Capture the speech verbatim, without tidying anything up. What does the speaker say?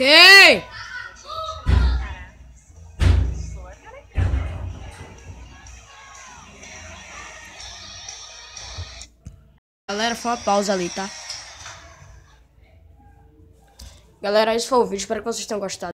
Ok! Galera, foi uma pausa ali, tá? Galera, esse foi o vídeo. Espero que vocês tenham gostado.